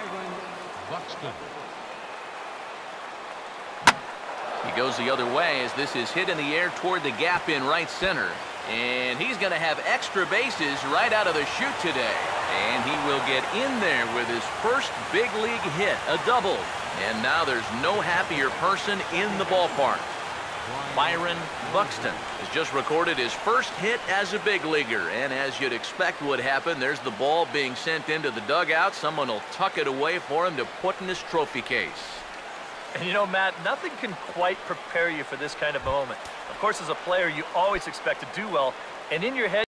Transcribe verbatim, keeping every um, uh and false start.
Byron Buxton. He goes the other way as this is hit in the air toward the gap in right center. And he's going to have extra bases right out of the chute today. And he will get in there with his first big league hit, a double. And now there's no happier person in the ballpark. Byron Buxton has just recorded his first hit as a big leaguer. And as you'd expect would happen, there's the ball being sent into the dugout. Someone will tuck it away for him to put in his trophy case. And you know, Matt, nothing can quite prepare you for this kind of moment. Of course, as a player, you always expect to do well. And in your head,